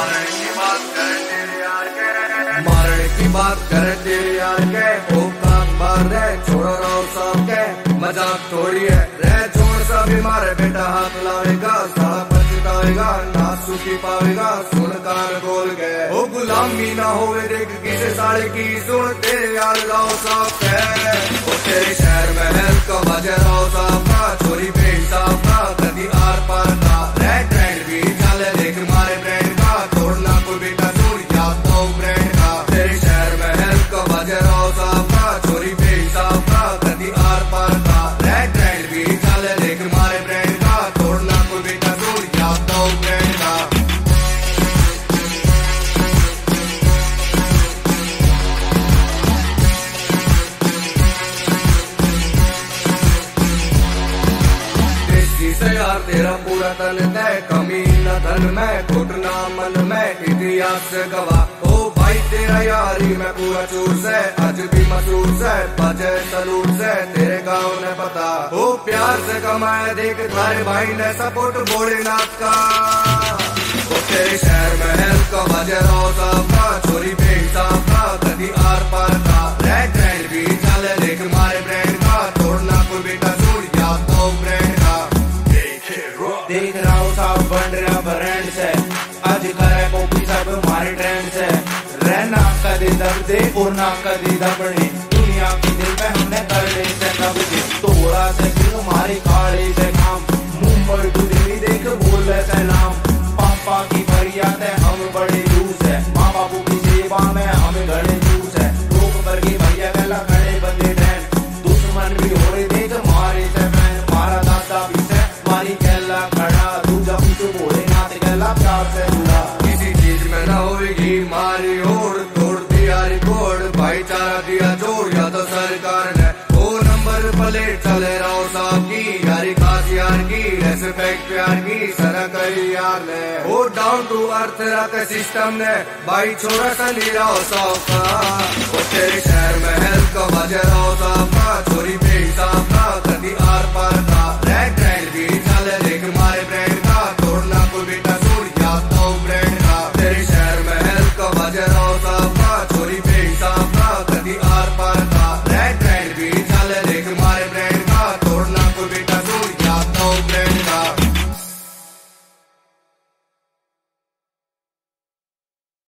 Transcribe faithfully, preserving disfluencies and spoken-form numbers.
मारने की बात करे तेरे यार के, मारने की बात करे तेरे यार के, ओ कान बार रे छोड़ो रहो सब के, मजाक थोड़ी है रे छोड़ सभी मारे बेटा हाथ लाएगा, साला पछताएगा ना सुखी पाएगा, सुन कान खोल के ओ गुलामी ना होवे देख किसे साड़े की, सुन तेरे यार लाओ साफ है, ओ तेरे शहर महल का वजह रहो साफ का, चोरी बेइंसाफ का कदी आर पार का, रेड ट्रेंड भी चले देख मारे ब्रांड का, तोड़ना कोई बेटा सुन याद तो ब्रांड का, तेरे शहर महल का वजह रहो साफ का, चोरी बेइंसाफ का कदी आर पार का, रेड ट्रेंड भी चले देख मारे ब्रांड का, तोड़ना कोई बेटा सुन याद तो ब्रांड का। से यार तेरा पूरा तन तय, कमी न धन में घुटना मन में, इतिहास से गवाह ओ भाई तेरा यारी मैं पूरा चूर से, आज भी मशहूर से बजे सलूट से, तेरे गाँव ने पता ओ प्यार से कमाया देख थारे भाई ने सपोर्ट भोलेनाथ का, ओ तेरे शहर महल का वजह रहो सबका, चोरी बेइंसाफ का कदी आर पार का, रेड ट्रेंड भी चले देख मारे ब्रांड का, तोड़ना कोई बेटा सुन याद तो ब्रांड का, देख रहा हूँ साहब बन रहा ब्रांड से, आज करे कॉपी सब हमारे ट्रेंड से, रहना कदी दब दे उड़ना कदी दबड़ी, दुनिया की दिल पे हमने कर ले से कब्जे, तोड़ा से दिल हमारी खाड़ी से काम, मुंबई टू दिल्ली देख बोल से नाम, पापा की फरियाद है हम बड़े लूज है, माँ बापू की सेवा में हमें घड़े जूस है, लोग वर्गी भैया गला खड़े बंदे डैन, दुश्मन भी हो रहे देख मारे से फैन, मारा दादा भी से मारी कहला खड़ा, दूजा पूछो भोलेनाथ कहला प्यार से जुड़ा, किसी चीज में न होगी मारी होड़, तोड़ दिया रिकॉर्ड भाईचारा दिया जोड़, या तो सरकार ने ओ नंबर प्लेट चले रहो साहब की, यारी खास यार की रेस्पेक्ट प्यार की, सरा करी यार ने ओ डाउन टू अर्थ रख सिस्टम ने, भाई छोरा सा ली रहो सौ का।